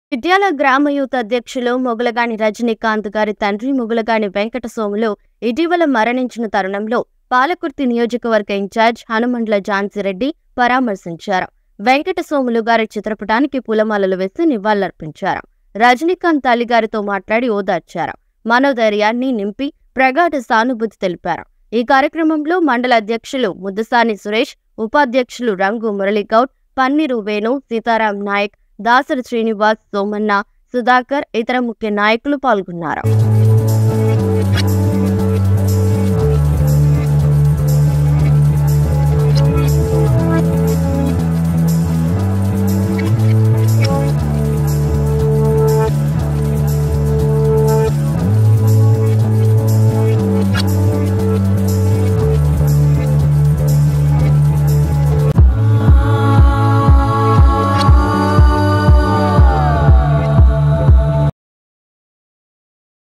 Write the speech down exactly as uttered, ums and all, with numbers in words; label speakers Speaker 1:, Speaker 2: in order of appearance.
Speaker 1: ఇట్యాల గ్రామ యూత్ అధ్యక్షులు మొగులగాని రజనీకాంత్ గారి తండ్రి మొగులగాని వెంకట సోములు ఇటీవల మరణించిన తరుణంలో పాలకుర్తి నియోజకవర్గ ఇన్ఛార్జ్ హనుమండ్ల ఝాన్సీరెడ్డి పరామర్శించారు. వెంకట సోములు గారి చిత్రపటానికి పూలమాలలు వేసి నివాళులర్పించారు. రజనీకాంత్ తల్లిగారితో మాట్లాడి ఓదార్చారు. మనోధైర్యాన్ని నింపి ప్రగాఢ సానుభూతి తెలిపారు. ఈ కార్యక్రమంలో మండల అధ్యక్షులు ముద్దసాని సురేష్, ఉపాధ్యక్షులు రంగు మురళీగౌడ్, పన్నీరు వేణు, సీతారాం నాయక్, దాసరి శ్రీనివాస్, సోమన్న, సుధాకర్, ఇతర ముఖ్య నాయకులు పాల్గొన్నారు.